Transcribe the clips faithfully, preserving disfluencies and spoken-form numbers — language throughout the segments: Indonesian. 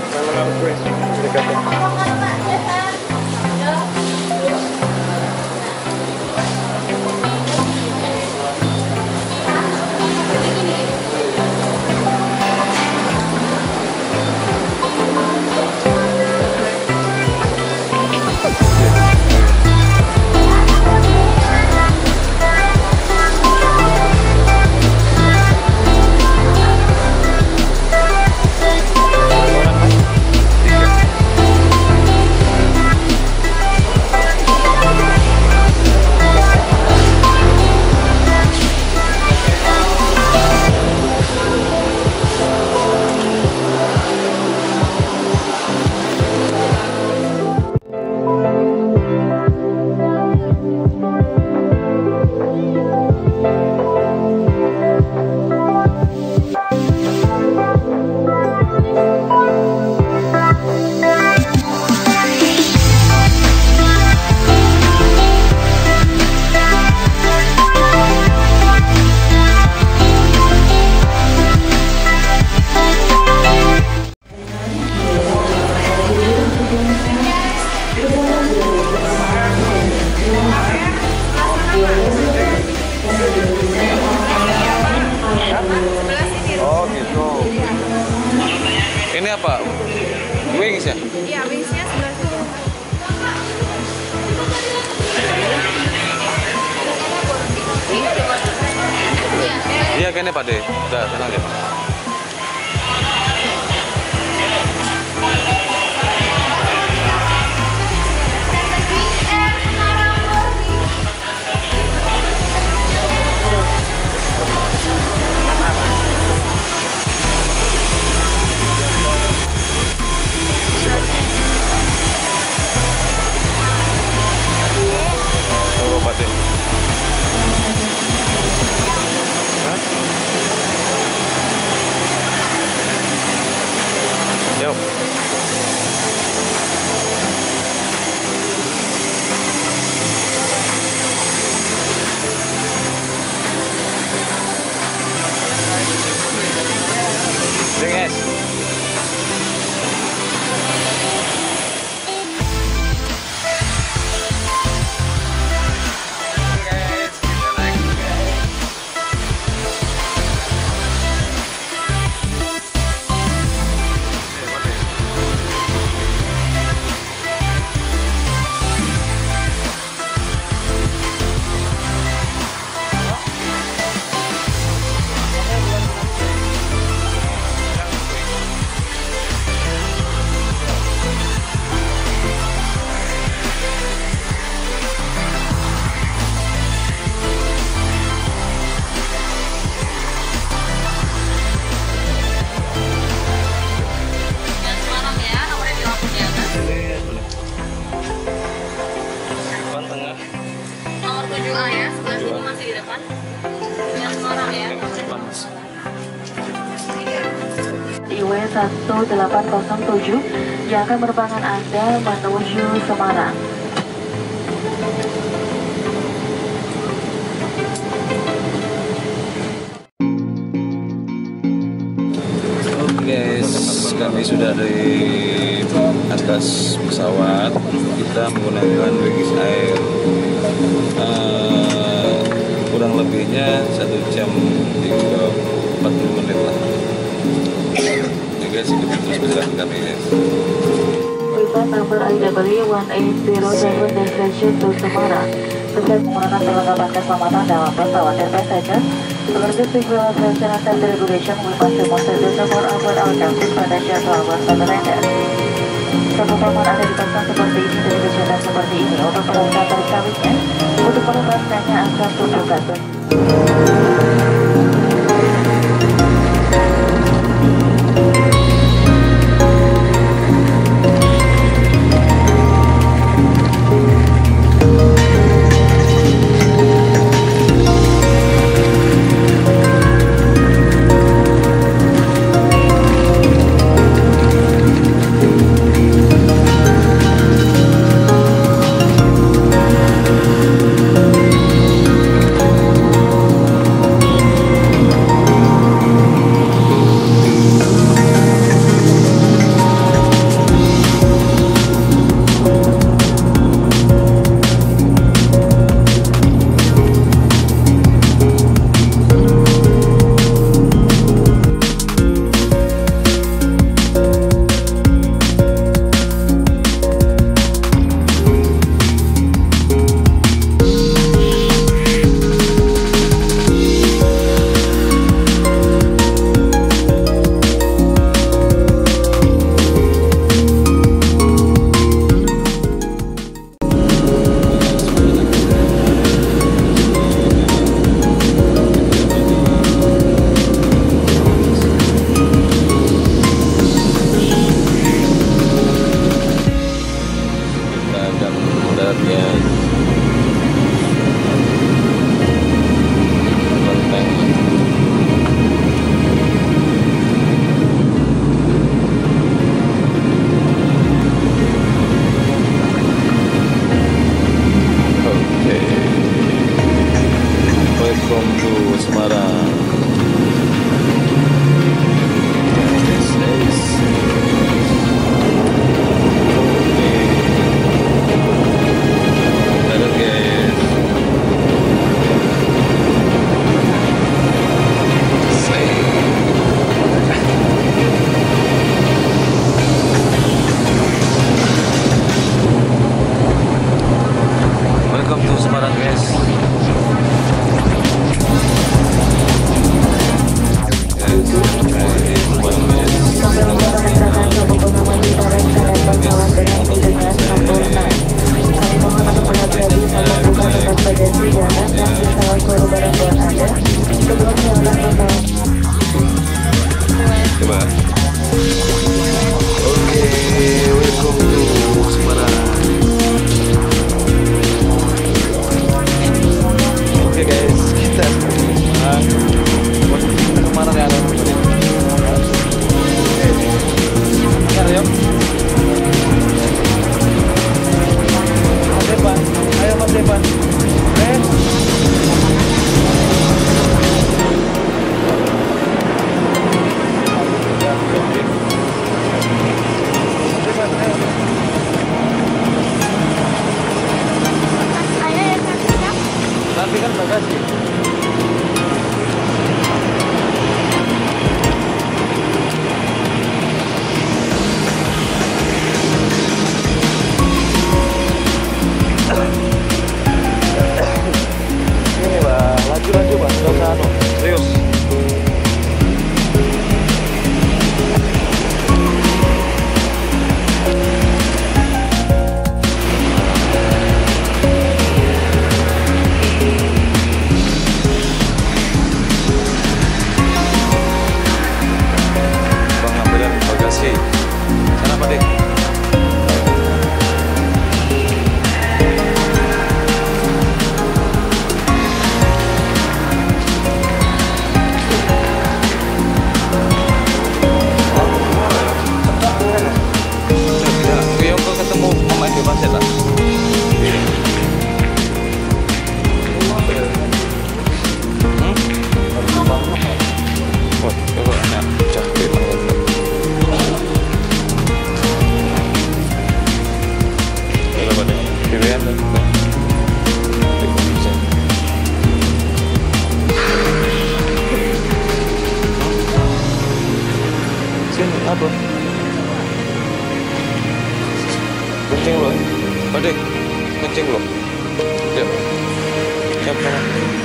Oh gitu. Ini apa? Wings ya? Iya, wingsnya sebelah situ. Iya kayaknya Pak De. Udah tenang ya. Yuk. Drink es. I W satu delapan nol tujuh yang akan merupakan Anda menuju Semarang. Oke guys, kami sudah dari atas pesawat. Kita menggunakan Wings Air. Uh, kurang lebihnya satu jam tiga empat puluh menit lah. Oke guys, ikuti terus perjalanan kami guys. Flight number I W one eight zero seven destination to Semarang. Pesawat menggunakan perlengkapan keselamatan dalam pesawat dan passenger. Seperti civil aviation and safety regulation will pass the most essential for our outcomes pada jadwal bersama. Sebelum Anda dipasang seperti ini dan dikerjakan seperti ini untuk perlengkapan tersawitnya, untuk melepaskannya akan tutup batu. Oke, welcome to Semarang. Oke guys, kita Semarang. Kita kemana nih arah? Ayo, yuk. Mas Depan, ayo Mas Depan. Eh. Tapi kan bagasi. Ini lah, laju-laju bang, nggak usah anu, serius. Sana Pak Dik. Kuyong kok ketemu pemain di pasir lah. Hmm? Wah, coba enak. Capek banget. Sini apa? Kencing lo, Adik, kencing lo. Siap, siap sana.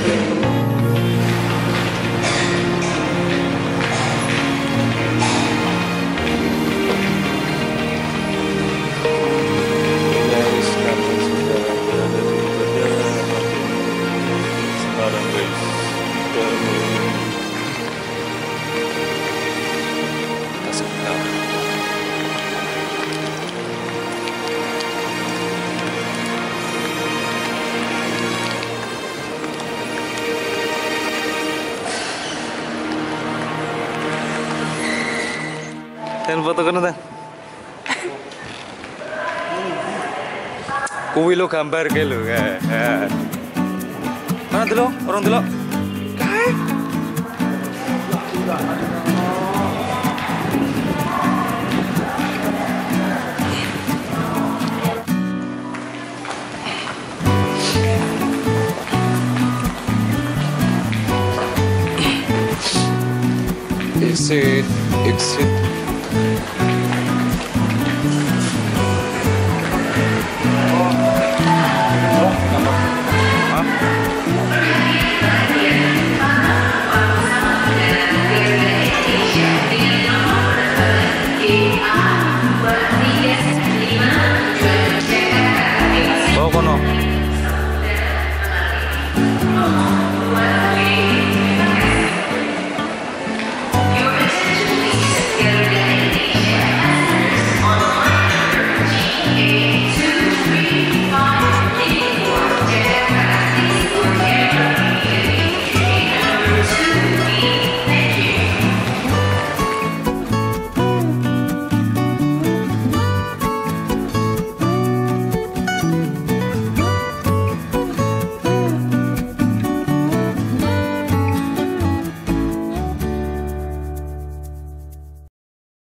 Dan foto kan ta? Kuwi lo gambar ke lo. Mana dulu? Orang dulu. Kae. Exit, exit. Bawa kono.